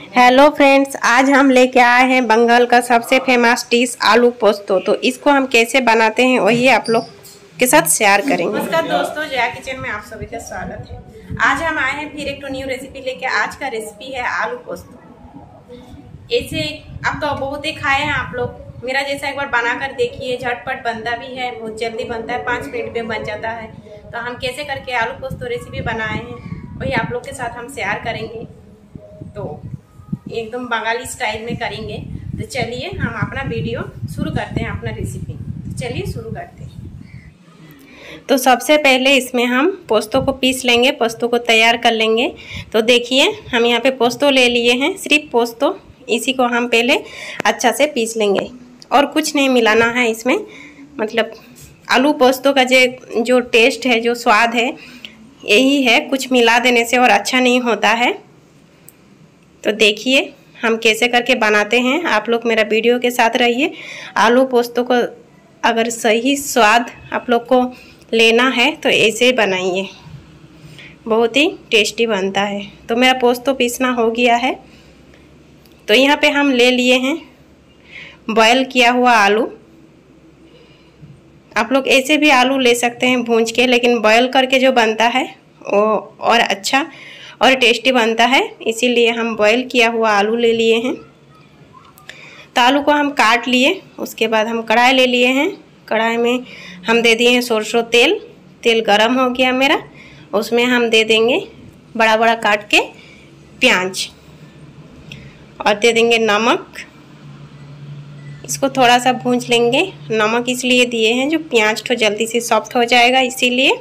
Hello friends, आज हम लेके आए हैं बंगाल का सबसे फेमस डिश आलू पोस्तो। तो इसको हम कैसे बनाते हैं वही आप लोग के साथ शेयर करेंगे। नमस्कार दोस्तों, जया किचन में आप सभी का स्वागत है। आज हम आए हैं फिर एक न्यू रेसिपी लेके। आज का रेसिपी है आलू पोस्तो। ऐसे अब तो बहुत ही खाए हैं आप लोग, मेरा जैसा एक बार बनाकर देखिए। झटपट बनता भी है, बहुत जल्दी बनता है, 5 मिनट में बन जाता है। तो हम कैसे करके आलू पोस्तो रेसिपी बनाए हैं वही आप लोग के साथ हम शेयर करेंगे। तो एकदम बंगाली स्टाइल में करेंगे। तो चलिए हम अपना वीडियो शुरू करते हैं, अपना रेसिपी। तो चलिए शुरू करते हैं। तो सबसे पहले इसमें हम पोस्तो को पीस लेंगे, पोस्तो को तैयार कर लेंगे। तो देखिए हम यहाँ पे पोस्तो ले लिए हैं, सिर्फ पोस्तो। इसी को हम पहले अच्छा से पीस लेंगे और कुछ नहीं मिलाना है इसमें। मतलब आलू पोस्तो का जो टेस्ट है, जो स्वाद है, यही है। कुछ मिला देने से और अच्छा नहीं होता है। तो देखिए हम कैसे करके बनाते हैं। आप लोग मेरा वीडियो के साथ रहिए। आलू पोस्तो को अगर सही स्वाद आप लोग को लेना है तो ऐसे बनाइए, बहुत ही टेस्टी बनता है। तो मेरा पोस्तो पीसना हो गया है। तो यहाँ पे हम ले लिए हैं बॉयल किया हुआ आलू। आप लोग ऐसे भी आलू ले सकते हैं भूंज के, लेकिन बॉयल करके जो बनता है वो और अच्छा और टेस्टी बनता है। इसीलिए हम बॉयल किया हुआ आलू ले लिए हैं। तो आलू को हम काट लिए, उसके बाद हम कढ़ाई ले लिए हैं। कढ़ाई में हम दे दिए हैं सरसों तेल। तेल गरम हो गया मेरा, उसमें हम दे देंगे बड़ा बड़ा काट के प्याज और दे देंगे नमक। इसको थोड़ा सा भूंज लेंगे। नमक इसलिए दिए हैं जो प्याज तो जल्दी से सॉफ्ट हो जाएगा, इसीलिए।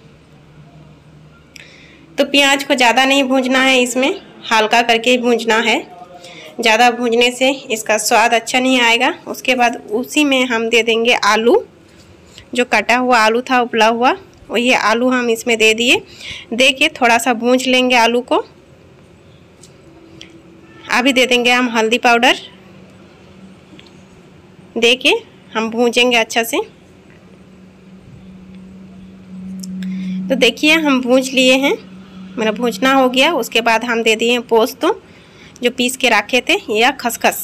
तो प्याज को ज़्यादा नहीं भूंजना है, इसमें हल्का करके ही भूंजना है। ज़्यादा भूंजने से इसका स्वाद अच्छा नहीं आएगा। उसके बाद उसी में हम दे देंगे आलू, जो कटा हुआ आलू था उबला हुआ, वही आलू हम इसमें दे दिए। दे के थोड़ा सा भूंज लेंगे आलू को। अभी दे देंगे हम हल्दी पाउडर, दे के हम भूंजेंगे अच्छा से। तो देखिए हम भूंज लिए हैं, मेरा भूंजना हो गया। उसके बाद हम दे दिए पोस्तो जो पीस के रखे थे, या खसखस।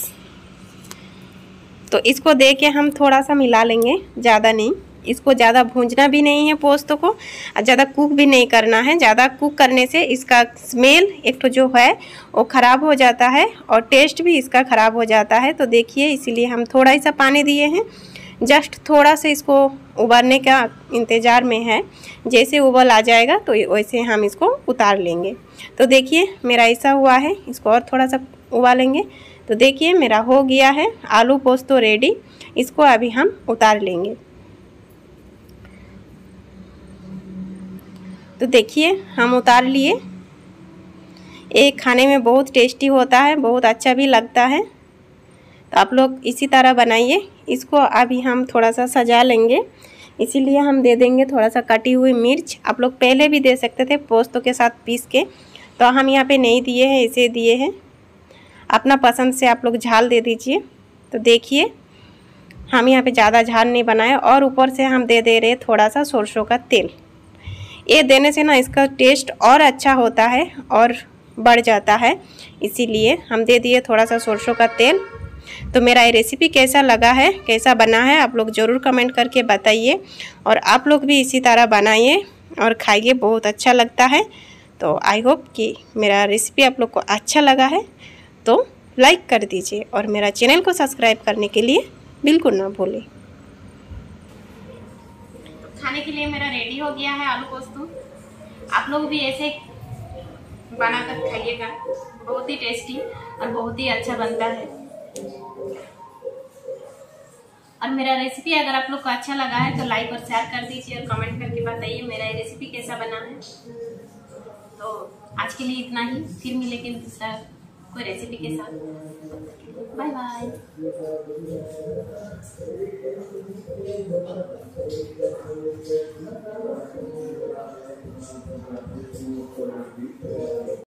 तो इसको दे के हम थोड़ा सा मिला लेंगे, ज़्यादा नहीं। इसको ज़्यादा भूंजना भी नहीं है पोस्तो को, और ज़्यादा कुक भी नहीं करना है। ज़्यादा कुक करने से इसका स्मेल एक तो जो है वो ख़राब हो जाता है और टेस्ट भी इसका ख़राब हो जाता है। तो देखिए इसीलिए हम थोड़ा ही सा पानी दिए हैं, जस्ट थोड़ा से इसको उबालने का इंतज़ार में है। जैसे उबाल आ जाएगा तो वैसे हम इसको उतार लेंगे। तो देखिए मेरा ऐसा हुआ है, इसको और थोड़ा सा उबालेंगे। तो देखिए मेरा हो गया है आलू पोस्तो रेडी। इसको अभी हम उतार लेंगे। तो देखिए हम उतार लिए। ये खाने में बहुत टेस्टी होता है, बहुत अच्छा भी लगता है। तो आप लोग इसी तरह बनाइए। इसको अभी हम थोड़ा सा सजा लेंगे, इसीलिए हम दे देंगे थोड़ा सा कटी हुई मिर्च। आप लोग पहले भी दे सकते थे पोस्तो के साथ पीस के, तो हम यहाँ पे नहीं दिए हैं, इसे दिए हैं। अपना पसंद से आप लोग झाल दे दीजिए। तो देखिए हम यहाँ पे ज़्यादा झाल नहीं बनाए। और ऊपर से हम दे रहे थोड़ा सा सरसों का तेल। ये देने से ना इसका टेस्ट और अच्छा होता है और बढ़ जाता है, इसीलिए हम दे दिए थोड़ा सा सरसों का तेल। तो मेरा ये रेसिपी कैसा लगा है, कैसा बना है, आप लोग ज़रूर कमेंट करके बताइए। और आप लोग भी इसी तरह बनाइए और खाइए, बहुत अच्छा लगता है। तो आई होप कि मेरा रेसिपी आप लोग को अच्छा लगा है। तो लाइक कर दीजिए और मेरा चैनल को सब्सक्राइब करने के लिए बिल्कुल ना भूलें। खाने के लिए मेरा रेडी हो गया है आलू पोस्तो। आप लोग भी ऐसे बनाकर खाइएगा, बहुत ही टेस्टी और बहुत ही अच्छा बनता है। और मेरा रेसिपी अगर आप लोग को अच्छा लगा है तो लाइक और शेयर कर दीजिए और कमेंट करके बताइए मेरा ये रेसिपी कैसा बना है। तो आज के लिए इतना ही, फिर मिलेंगे दूसरा कोई रेसिपी के साथ। Bye bye.